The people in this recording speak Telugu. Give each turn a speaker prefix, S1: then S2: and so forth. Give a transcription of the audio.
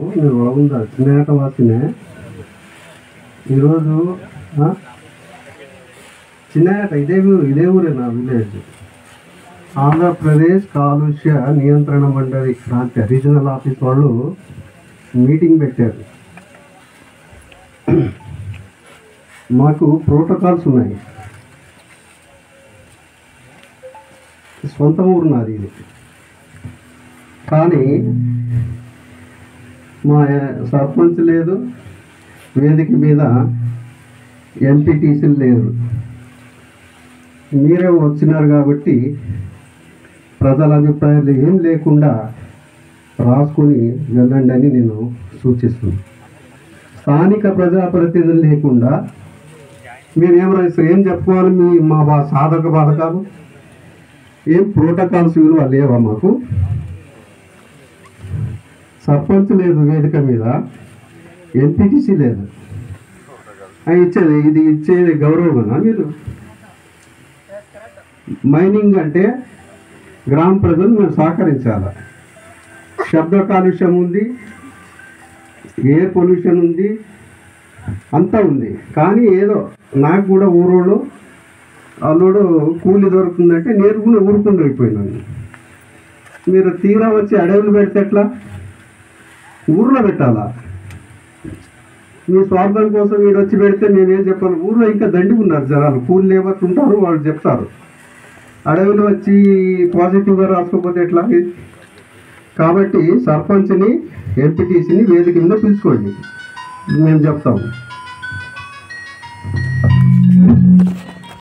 S1: నేను బాగుందా చిన్నట వాసినే ఈరోజు చిన్నట ఇదే ఊరే నా విలేజ్. ఆంధ్రప్రదేశ్ కాలుష్య నియంత్రణ మండలి ప్రాంత రీజనల్ ఆఫీస్ వాళ్ళు మీటింగ్ పెట్టారు. మాకు ప్రోటోకాల్స్ ఉన్నాయి. సొంత ఊరు నాది ఇది, కానీ మా సర్పంచ్ లేదు, వేదిక మీద ఎంపీటీసీలు లేరు. మీరే వచ్చినారు కాబట్టి ప్రజల అభిప్రాయాలు ఏం లేకుండా రాసుకొని వెళ్ళండి అని నేను సూచిస్తున్నాను. స్థానిక ప్రజాప్రతినిధులు లేకుండా మీరు ఏం చెప్పుకోవాలి? మా సాధక బాధకాలు ఏం ప్రోటోకాల్స్ విలువ లేవా మాకు? సర్పంచ్ లేదు వేదిక మీద, ఎంపీటీసీ లేదు. ఇచ్చేది గౌరవమేనా? మీరు మైనింగ్ అంటే గ్రామ ప్రజలు మేము సహకరించాలి. శబ్ద కాలుష్యం ఉంది, ఎయిర్ పొల్యూషన్ ఉంది, అంతా ఉంది. కానీ ఏదో నాకు కూడా ఊరోళ్ళు అల్లుడు కూలి దొరుకుతుందంటే నేను కూడా ఊరుకుండా అయిపోయినాను. మీరు తీరా వచ్చి అడవులు పెడితే ఎట్లా? ఊర్లో పెట్టాలా? మీ స్వార్థం కోసం వీడు వచ్చి పెడితే మేమేం చెప్పాలి? ఊర్లో ఇంకా దండిగా ఉన్నారు జనాలు, కూలి లేబర్స్ ఉంటారు, వాళ్ళు చెప్తారు. అడవిలో వచ్చి పాజిటివ్గా రాసుకోకపోతే ఎట్లా? కాబట్టి సర్పంచ్ని, ఎంపీటీసీని వేదిక మీద పిలుచుకోండి, మేము చెప్తాము.